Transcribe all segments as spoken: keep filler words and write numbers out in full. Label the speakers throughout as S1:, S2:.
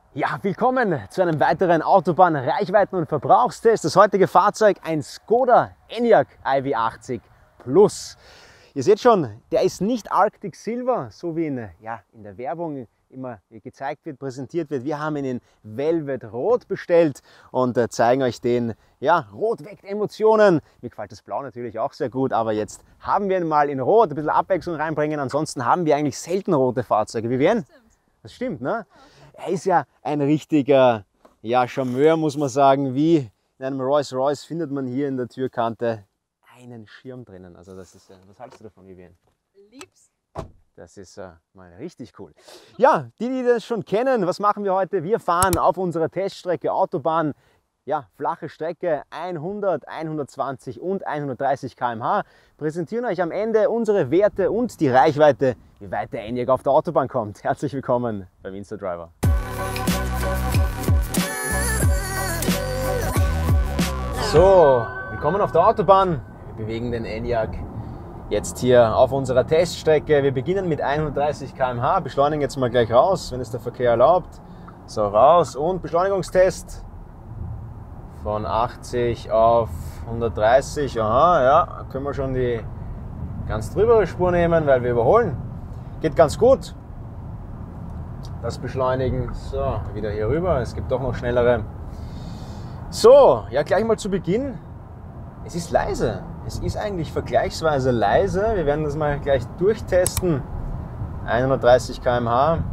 S1: Ja, willkommen zu einem weiteren Autobahn-Reichweiten- und Verbrauchstest. Das heutige Fahrzeug ein Skoda Enyaq i V achtzig Plus. Ihr seht schon, der ist nicht Arctic Silver, so wie in, ja, in der Werbung immer gezeigt wird, präsentiert wird. Wir haben ihn in Velvet Rot bestellt und äh, zeigen euch den. Ja, Rot weckt Emotionen. Mir gefällt das Blau natürlich auch sehr gut, aber jetzt haben wir ihn mal in Rot, ein bisschen Abwechslung reinbringen. Ansonsten haben wir eigentlich selten rote Fahrzeuge. Wie werden? Das stimmt, ne? Er ist ja ein richtiger, ja, Charmeur, muss man sagen. Wie in einem Rolls-Royce findet man hier in der Türkante einen Schirm drinnen. Also das ist, was hältst du davon, Vivian?
S2: Lieb's.
S1: Das ist äh, mal richtig cool. Ja, die, die das schon kennen, was machen wir heute? Wir fahren auf unserer Teststrecke Autobahn, ja, flache Strecke, hundert, hundertzwanzig und hundertdreißig Kilometer pro Stunde. Präsentieren euch am Ende unsere Werte und die Reichweite, wie weit der Enyaq auf der Autobahn kommt. Herzlich willkommen beim Insta-Driver. So, willkommen auf der Autobahn. Wir bewegen den Enyaq jetzt hier auf unserer Teststrecke. Wir beginnen mit hundertdreißig Kilometer pro Stunde, beschleunigen jetzt mal gleich raus, wenn es der Verkehr erlaubt. So, raus und Beschleunigungstest von achtzig auf hundertdreißig. Aha, ja, können wir schon die ganz drübere Spur nehmen, weil wir überholen. Geht ganz gut. Das Beschleunigen, so, wieder hier rüber. Es gibt doch noch schnellere. So, ja, gleich mal zu Beginn. Es ist leise. Es ist eigentlich vergleichsweise leise. Wir werden das mal gleich durchtesten. hundertdreißig Kilometer pro Stunde.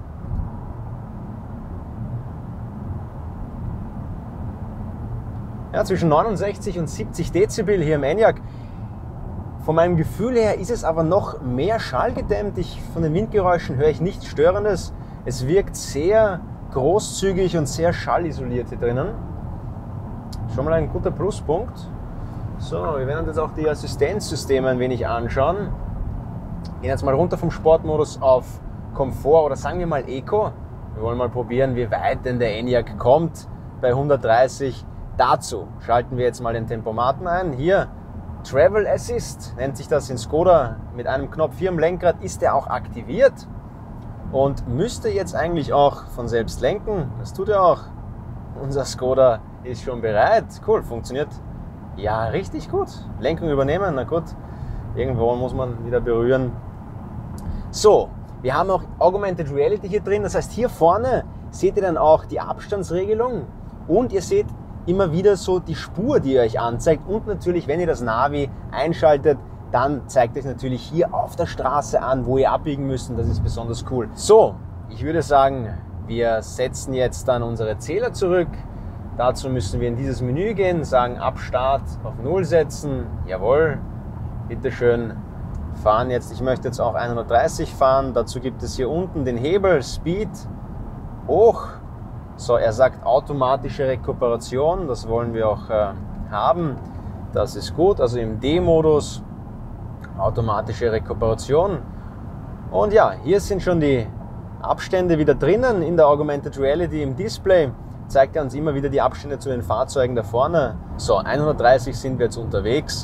S1: Ja, zwischen neunundsechzig und siebzig Dezibel hier im Enyaq. Von meinem Gefühl her ist es aber noch mehr schallgedämmt. Ich, von den Windgeräuschen höre ich nichts Störendes. Es wirkt sehr großzügig und sehr schallisoliert hier drinnen. Schon mal ein guter Pluspunkt. So, wir werden uns jetzt auch die Assistenzsysteme ein wenig anschauen. Gehen jetzt mal runter vom Sportmodus auf Komfort oder sagen wir mal Eco. Wir wollen mal probieren, wie weit denn der Enyaq kommt bei hundertdreißig. Dazu schalten wir jetzt mal den Tempomaten ein. Hier Travel Assist nennt sich das in Skoda. Mit einem Knopf hier im Lenkrad ist er auch aktiviert und müsste jetzt eigentlich auch von selbst lenken. Das tut er auch. Unser Skoda ist schon bereit. Cool, funktioniert ja richtig gut. Lenkung übernehmen, na gut. Irgendwo muss man wieder berühren. So, wir haben auch Augmented Reality hier drin. Das heißt, hier vorne seht ihr dann auch die Abstandsregelung und ihr seht immer wieder so die Spur, die ihr euch anzeigt. Und natürlich, wenn ihr das Navi einschaltet, dann zeigt euch natürlich hier auf der Straße an, wo ihr abbiegen müsst. Das ist besonders cool. So, ich würde sagen, wir setzen jetzt dann unsere Zähler zurück. Dazu müssen wir in dieses Menü gehen, sagen ab Start auf null setzen. Jawohl, bitteschön, fahren jetzt. Ich möchte jetzt auch hundertdreißig fahren. Dazu gibt es hier unten den Hebel, Speed, hoch. So, er sagt automatische Rekuperation, das wollen wir auch äh, haben. Das ist gut, also im D-Modus automatische Rekuperation. Und ja, hier sind schon die Abstände wieder drinnen in der Augmented Reality im Display. Zeigt er uns immer wieder die Abstände zu den Fahrzeugen da vorne. So, hundertdreißig sind wir jetzt unterwegs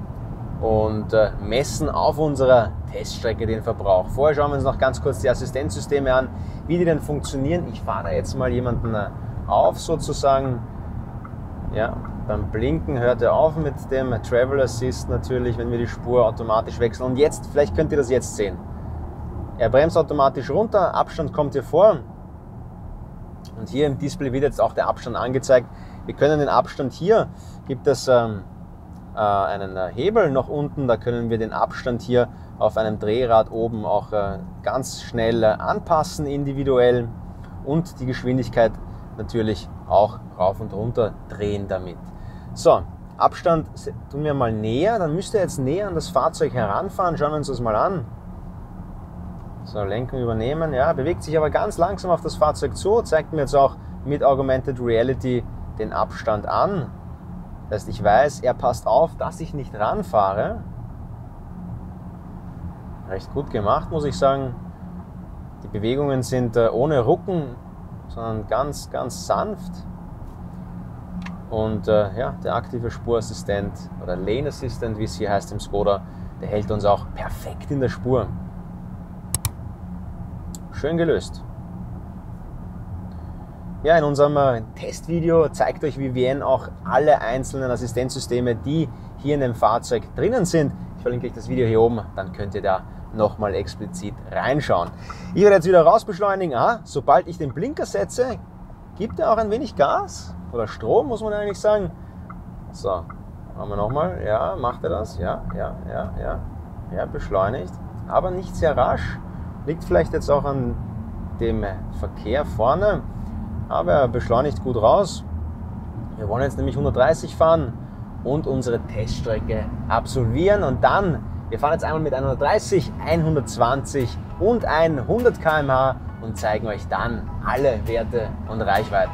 S1: und äh, messen auf unserer Teststrecke den Verbrauch. Vorher schauen wir uns noch ganz kurz die Assistenzsysteme an, wie die denn funktionieren. Ich fahre da jetzt mal jemanden äh, auf sozusagen. Ja, beim Blinken hört er auf mit dem Travel Assist natürlich, wenn wir die Spur automatisch wechseln. Und jetzt, vielleicht könnt ihr das jetzt sehen. Er bremst automatisch runter, Abstand kommt hier vor. Und hier im Display wird jetzt auch der Abstand angezeigt. Wir können den Abstand hier, gibt es ähm, äh, einen äh, Hebel noch unten, da können wir den Abstand hier auf einem Drehrad oben auch äh, ganz schnell äh, anpassen, individuell. Und die Geschwindigkeit natürlich auch rauf und runter drehen damit. So, Abstand tun wir mal näher, dann müsst ihr jetzt näher an das Fahrzeug heranfahren. Schauen wir uns das mal an. So, Lenkung übernehmen, ja, bewegt sich aber ganz langsam auf das Fahrzeug zu, zeigt mir jetzt auch mit Augmented Reality den Abstand an. Das heißt, ich weiß, er passt auf, dass ich nicht ranfahre. Recht gut gemacht, muss ich sagen. Die Bewegungen sind äh, ohne Rucken, sondern ganz, ganz sanft. Und äh, ja, der aktive Spurassistent oder Lane Assistant, wie es hier heißt im Skoda, der hält uns auch perfekt in der Spur. Schön gelöst. Ja, in unserem Testvideo zeigt euch Vivien auch alle einzelnen Assistenzsysteme, die hier in dem Fahrzeug drinnen sind. Ich verlinke euch das Video hier oben, dann könnt ihr da nochmal explizit reinschauen. Ich werde jetzt wieder raus beschleunigen. Ah, sobald ich den Blinker setze, gibt er auch ein wenig Gas oder Strom, muss man eigentlich sagen. So, machen wir nochmal. Ja, macht er das? Ja, ja, ja, ja. Ja, beschleunigt, aber nicht sehr rasch. Liegt vielleicht jetzt auch an dem Verkehr vorne, aber er beschleunigt gut raus. Wir wollen jetzt nämlich hundertdreißig fahren und unsere Teststrecke absolvieren und dann, wir fahren jetzt einmal mit hundertdreißig, hundertzwanzig und hundert Kilometer pro Stunde und zeigen euch dann alle Werte und Reichweiten.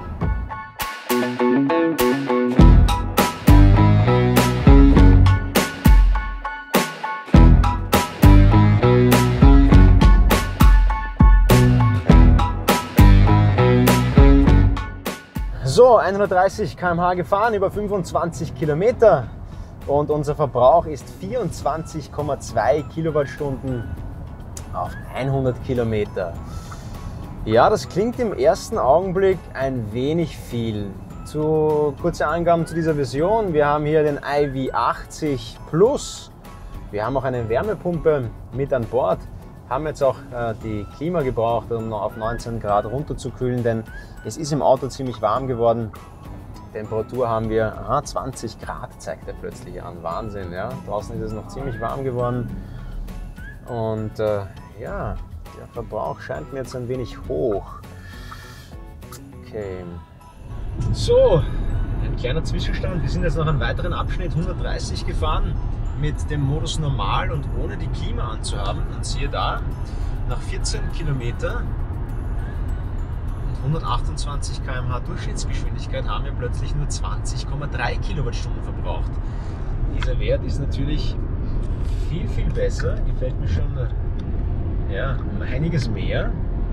S1: So, hundertdreißig Kilometer pro Stunde gefahren, über fünfundzwanzig Kilometer und unser Verbrauch ist vierundzwanzig Komma zwei Kilowattstunden auf hundert Kilometer. Ja, das klingt im ersten Augenblick ein wenig viel. Zu, kurze Angaben zu dieser Version. Wir haben hier den i V achtzig Plus. Wir haben auch eine Wärmepumpe mit an Bord. Haben jetzt auch äh, die Klima gebraucht, um noch auf neunzehn Grad runterzukühlen, denn es ist im Auto ziemlich warm geworden. Temperatur haben wir, aha, zwanzig Grad zeigt er plötzlich an. Wahnsinn, ja. Draußen ist es noch ziemlich warm geworden. Und äh, ja, der Verbrauch scheint mir jetzt ein wenig hoch. Okay. So, ein kleiner Zwischenstand. Wir sind jetzt noch einen weiteren Abschnitt hundertdreißig gefahren mit dem Modus Normal und ohne die Klima anzuhaben. Und siehe da, nach vierzehn Kilometer und hundertachtundzwanzig Kilometer pro Stunde Durchschnittsgeschwindigkeit haben wir plötzlich nur zwanzig Komma drei Kilowattstunden verbraucht. Dieser Wert ist natürlich viel, viel besser. Gefällt mir schon ja, um einiges mehr.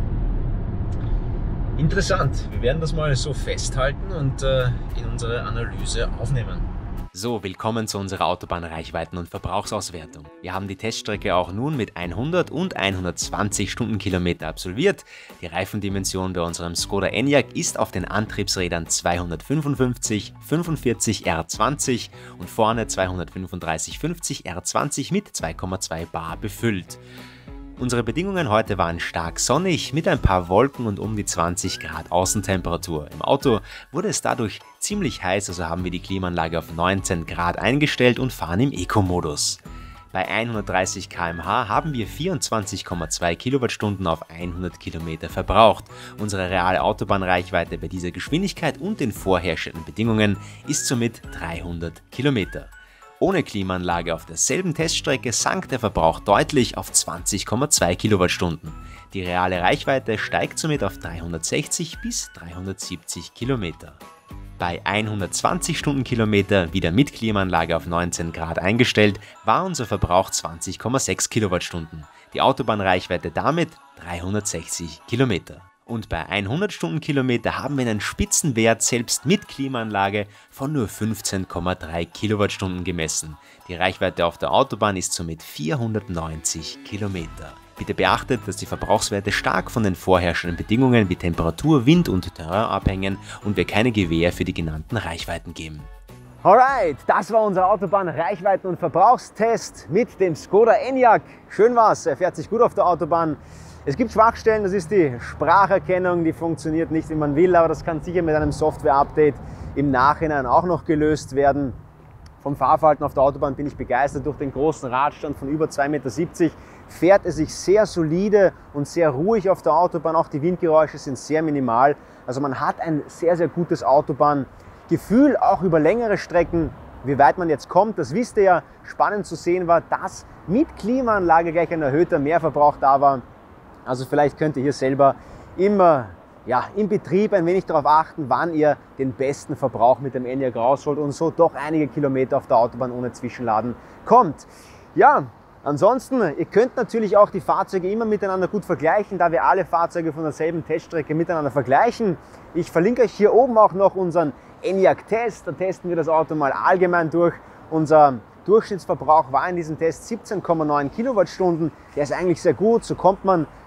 S1: Interessant. Wir werden das mal so festhalten und äh, in unsere Analyse aufnehmen.
S2: So, willkommen zu unserer Autobahnreichweiten- und Verbrauchsauswertung. Wir haben die Teststrecke auch nun mit hundert und hundertzwanzig Stundenkilometer absolviert. Die Reifendimension bei unserem Skoda Enyaq ist auf den Antriebsrädern zweihundertfünfundfünfzig fünfundvierzig R zwanzig und vorne zweihundertfünfunddreißig fünfzig R zwanzig mit zwei Komma zwei Bar befüllt. Unsere Bedingungen heute waren stark sonnig mit ein paar Wolken und um die zwanzig Grad Außentemperatur. Im Auto wurde es dadurch ziemlich heiß, also haben wir die Klimaanlage auf neunzehn Grad eingestellt und fahren im Eco-Modus. Bei hundertdreißig Kilometer pro Stunde haben wir vierundzwanzig Komma zwei Kilowattstunden auf hundert Kilometer verbraucht. Unsere reale Autobahnreichweite bei dieser Geschwindigkeit und den vorherrschenden Bedingungen ist somit dreihundert Kilometer. Ohne Klimaanlage auf derselben Teststrecke sank der Verbrauch deutlich auf zwanzig Komma zwei Kilowattstunden. Die reale Reichweite steigt somit auf dreihundertsechzig bis dreihundertsiebzig Kilometer. Bei hundertzwanzig Stundenkilometer, wieder mit Klimaanlage auf neunzehn Grad eingestellt, war unser Verbrauch zwanzig Komma sechs Kilowattstunden. Die Autobahnreichweite damit dreihundertsechzig Kilometer. Und bei hundert Stundenkilometer haben wir einen Spitzenwert selbst mit Klimaanlage von nur fünfzehn Komma drei Kilowattstunden gemessen. Die Reichweite auf der Autobahn ist somit vierhundertneunzig Kilometer. Bitte beachtet, dass die Verbrauchswerte stark von den vorherrschenden Bedingungen wie Temperatur, Wind und Terrain abhängen und wir keine Gewähr für die genannten Reichweiten geben.
S1: Alright, das war unser Autobahn-Reichweiten- und Verbrauchstest mit dem Skoda Enyaq. Schön war's, er fährt sich gut auf der Autobahn. Es gibt Schwachstellen, das ist die Spracherkennung, die funktioniert nicht, wie man will, aber das kann sicher mit einem Software-Update im Nachhinein auch noch gelöst werden. Vom Fahrverhalten auf der Autobahn bin ich begeistert. Durch den großen Radstand von über zwei Komma siebzig Meter fährt es sich sehr solide und sehr ruhig auf der Autobahn. Auch die Windgeräusche sind sehr minimal. Also man hat ein sehr, sehr gutes Autobahngefühl, auch über längere Strecken. Wie weit man jetzt kommt, das wisst ihr ja. Spannend zu sehen war, dass mit Klimaanlage gleich ein erhöhter Mehrverbrauch da war. Also vielleicht könnt ihr hier selber immer ja, im Betrieb ein wenig darauf achten, wann ihr den besten Verbrauch mit dem Enyaq rausholt und so doch einige Kilometer auf der Autobahn ohne Zwischenladen kommt. Ja, ansonsten, ihr könnt natürlich auch die Fahrzeuge immer miteinander gut vergleichen, da wir alle Fahrzeuge von derselben Teststrecke miteinander vergleichen. Ich verlinke euch hier oben auch noch unseren Enyaq-Test, da testen wir das Auto mal allgemein durch. Unser Durchschnittsverbrauch war in diesem Test siebzehn Komma neun Kilowattstunden. Der ist eigentlich sehr gut, so kommt man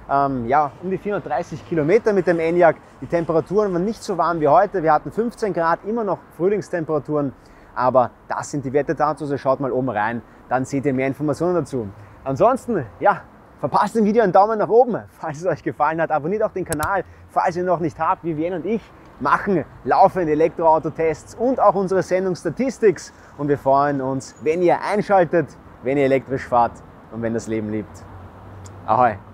S1: ähm, ja, um die vierhundertdreißig Kilometer mit dem Enyaq. Die Temperaturen waren nicht so warm wie heute. Wir hatten fünfzehn Grad, immer noch Frühlingstemperaturen. Aber das sind die Werte dazu. Also schaut mal oben rein, dann seht ihr mehr Informationen dazu. Ansonsten, ja, verpasst dem Video einen Daumen nach oben, falls es euch gefallen hat. Abonniert auch den Kanal, falls ihr noch nicht habt. Vivienne und ich machen laufende Elektroautotests und auch unsere Sendung Statistics. Und wir freuen uns, wenn ihr einschaltet, wenn ihr elektrisch fahrt und wenn das Leben liebt. Ahoi!